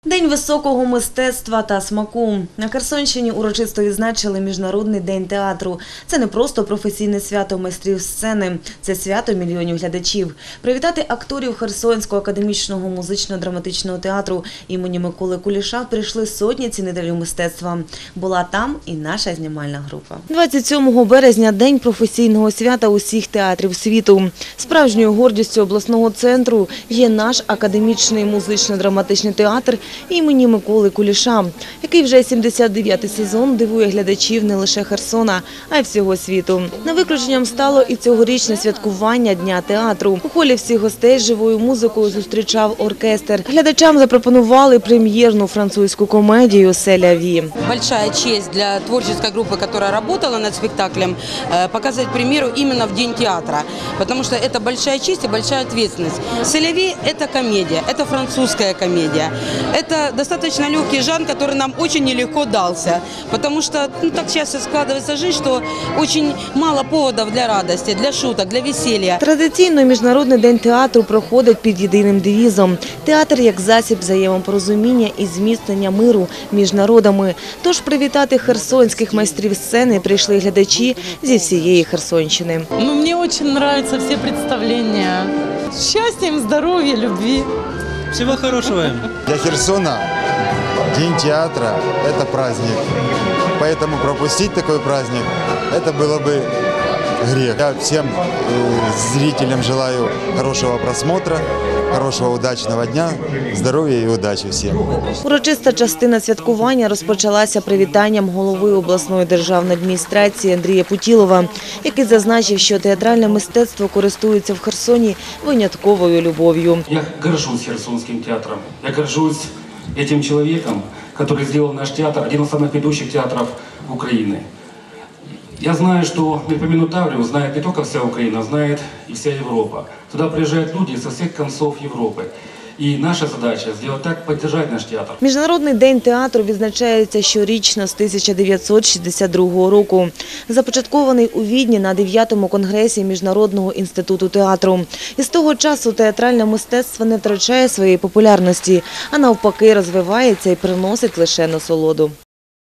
День високого мистецтва та смаку. На Херсонщині урочисто відзначили Міжнародний день театру. Це не просто професійне свято майстрів сцени, це свято мільйонів глядачів. Привітати акторів Херсонського академічного музично-драматичного театру імені Миколи Куліша прийшли сотні цінителів мистецтва. Була там і наша знімальна група. 27 березня – день професійного свята усіх театрів світу. Справжньою гордістю обласного центру є наш академічний музично-драматичний театр імені Миколи Куліша, який вже 79-й сезон дивує глядачів не лише Херсона, а й всього світу. Не виключенням стало і цьогорічне святкування Дня театру. У холі всіх гостей живою музикою зустрічав оркестр. Глядачам запропонували прем'єрну французьку комедію «C'est la vie». Большая честь для творческой группы, которая работала над спектаклем, показать премьеру именно в День театра, потому что это большая честь и большая ответственность. «C'est la vie» – это комедия, это французская комедия. Это достаточно легкий жанр, который нам очень нелегко дался, потому что так часто складывается жизнь, что очень мало поводов для радости, для шуток, для веселья. Традиційно Міжнародний день театру проходить під єдиним девізом – театр як засіб взаємопорозуміння і зміцнення миру між народами. Тож привітати херсонських майстрів сцени прийшли глядачі зі всієї Херсонщини. Мне очень нравятся все представления. Счастья им, здоровья, любви. Всего хорошего. Для Херсона День театра – это праздник. Поэтому пропустить такой праздник – это было бы грех. Я всем зрителям желаю хорошего просмотра, хорошего удачного дня, здоров'я і удачі всім. Урочиста частина святкування розпочалася привітанням голови обласної державної адміністрації Андрія Путілова, який зазначив, що театральне мистецтво користується в Херсоні винятковою любов'ю. Я горжусь Херсонским театром, я горжусь этим человеком, который сделал наш театр один из самых ведущих театров Украины. Я знаю, что Мельпомену Таврию знает не только вся Украина, знает и вся Европа. Туда приезжают люди со всех концов Европы. І наша задача – зробити так, підтримати наш театр. Міжнародний день театру відзначається щорічно з 1962 року. Започаткований у Відні на 9-му конгресі Міжнародного інституту театру. І з того часу театральне мистецтво не втрачає своєї популярності, а навпаки розвивається і приносить лише насолоду.